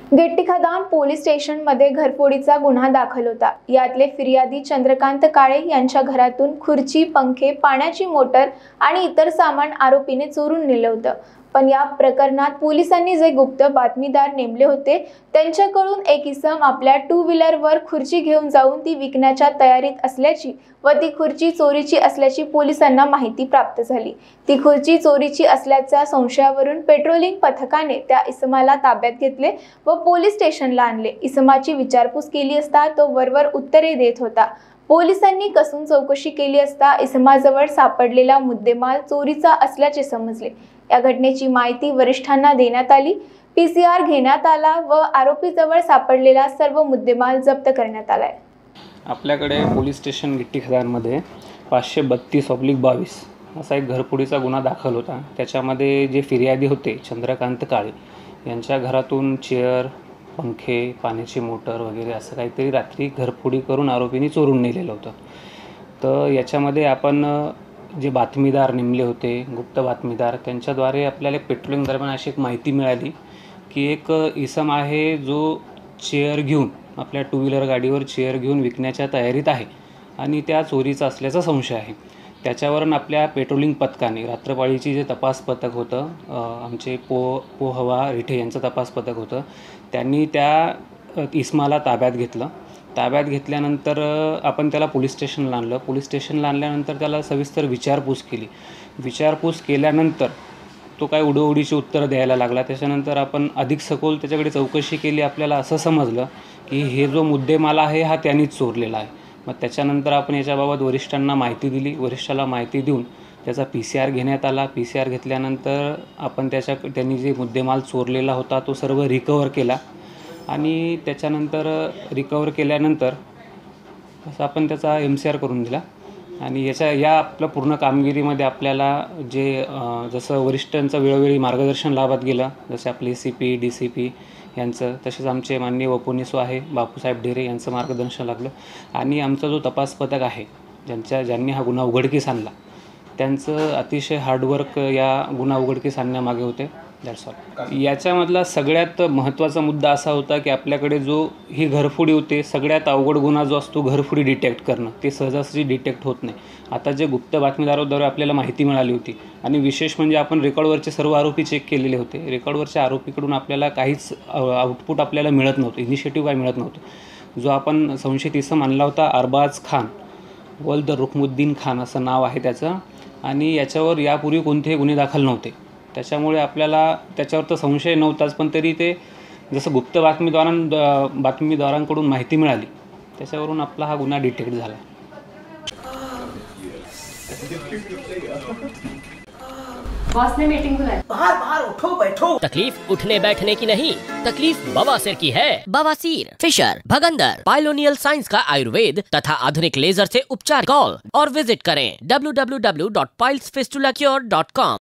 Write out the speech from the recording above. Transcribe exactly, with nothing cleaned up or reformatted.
गिट्टीखदान police स्टेशनमध्ये घरफोडीचा गुन्हा दाखल होता। यातले फिर्यादी चंद्रकांत काळे यांच्या घरातून खुर्ची, पंखे, पाण्याची मोटर आणि इतर सामान आरोपीने चोरून नेलं होतं। पण या प्रकरणात पोलिसांनी जे गुप्त बातमीदार नेमले होते त्यांच्याकडून एक इसम आपल्या टू व्हीलरवर खुर्ची घेऊन जाऊन ती विकण्याच्या तयारीत असल्याची व ती खुर्ची चोरीची असल्याची पोलिसांना माहिती प्राप्त झाली। ती खुर्ची चोरीची असल्याच्या संशयावरून पेट्रोलिंग पथकाने त्या इसमाला ताब्यात घेतले व पोलीस स्टेशनला आणले। इसमाची विचारपूस केली असता तो वरवर उत्तरे देत होता। पोलिसांनी कसून चौकशी केली असता इसमाजवळ सापडलेला मुद्देमाल चोरीचा असल्याचे समजले। या घटनेची माहिती वरिष्ठांना देण्यात आली। पीसीआर घेण्यात आला व आरोपीजवळ सापडलेला सर्व मुद्देमाल जप्त करण्यात आलाय। आपल्याकडे पोलीस स्टेशन गिट्टीखदानमध्ये पाचशे बत्तीस ऑब्लिक बावीस असा एक घरफोडीचा गुन्हा दाखल होता। त्याच्यामध्ये जे फिर्यादी होते चंद्रकांत काळे यांच्या घरातून चेअर, पंखे, पाण्याची मोटर वगैरे असं काहीतरी रात्री घरफोडी करून आरोपींनी चोरून नेलेलं होतं। तर याच्यामध्ये आपण जे बातमीदार नेमले होते, गुप्त बातमीदार, त्यांच्याद्वारे आपल्याला पेट्रोलिंग दरम्यान अशी एक माहिती मिळाली की एक इसम आहे जो चेअर घेऊन आपल्या टू व्हीलर गाडीवर चेअर घेऊन विकण्याच्या तयारीत आहे आणि त्या चोरीचा असल्याचा संशय आहे। त्याच्यावरून आपल्या पेट्रोलिंग पथकाने रात्रपाळीची जे तपास पथक होतं, आमचे पो पोहवा रिठे यांचं तपास पथक होतं, त्यांनी त्या इसमाला ताब्यात घेतलं। ताब्यात घेतल्यानंतर आपण त्याला पोलीस स्टेशनला आणलं। पोलीस स्टेशनला आणल्यानंतर त्याला सविस्तर विचारपूस केली। विचारपूस केल्यानंतर तो काय उडोउडीची उत्तरं द्यायला लागला। त्याच्यानंतर आपण अधिक सखोल त्याच्याकडे चौकशी केली। आपल्याला असं समजलं की हे जो मुद्देमाल आहे हा त्यांनीच चोरलेला आहे। मग त्याच्यानंतर आपण याच्याबाबत वरिष्ठांना माहिती दिली। वरिष्ठाला माहिती देऊन त्याचा पी सी आर घेण्यात आला। पी सी आर घेतल्यानंतर आपण त्याच्या त्यांनी जे मुद्देमाल चोरलेला होता तो सर्व रिकवर केला आणि त्याच्यानंतर रिकवर केल्यानंतर असं आपण त्याचा एम सी आर करून दिला। आणि याच्या या आपल्या पूर्ण कामगिरीमध्ये आपल्याला जे जसं वरिष्ठांचं वेळोवेळी मार्गदर्शन लाभत गेलं, जसे आपले C P D C P यांचं, तसेच आमचे माननीय वपोनिसो आहे बापूसाहेब ढेरे यांचं मार्गदर्शन लागलं आणि आमचा जो तपास पथक आहे ज्यांच्या ज्यांनी हा गुन्हा उघडकीस आणला त्यांचं अतिशय हार्डवर्क या गुन्हा उघडकीस आणण्यामागे होते। That's all. याच्यामधला सगळ्यात महत्त्वाचा मुद्दा असा होता की आपल्याकडे जो ही घरफोडी होते, सगळ्यात अवघड गुन्हा जो असतो घरफोडी डिटेक्ट करणं, ते सहजासहजी डिटेक्ट होत नाही। आता जे गुप्त बातमीदाराद्वारे आपल्याला माहिती मिळाली होती आणि विशेष म्हणजे आपण रेकॉर्डवरचे सर्व आरोपी चेक केलेले होते। रेकॉर्डवरच्या आरोपीकडून आपल्याला काहीच आउटपुट आपल्याला मिळत नव्हतं, इनिशिएटिव्ह काय मिळत नव्हतं। जो आपण संशयित इसम आणला होता अरबाज खान वल्द रुकमुद्दीन खान असं नाव आहे त्याचं, आणि याच्यावर यापूर्वी कोणतेही गुन्हे दाखल नव्हते। त्याच्यामुळे आपल्याला त्याच्यावर तर संशय नव्हताच, पण तरी ते जसं गुप्त बातमीदारां बातमीदारांकडून माहिती मिळाली त्याच्यावरून आपला हा गुन्हा डिटेक्ट झाला। बॉस ने मीटिंग बुलाई। बाहर बाहर उठो बैठो। तकलीफ उठने बैठने की नहीं, तकलीफ बवासीर की है। बवासीर, फिशर, भगंदर, पाइलोनियल साइंस का आयुर्वेद तथा आधुनिक लेजर से उपचार। कॉल और विजिट करें W W W dot piles fistula cure dot com.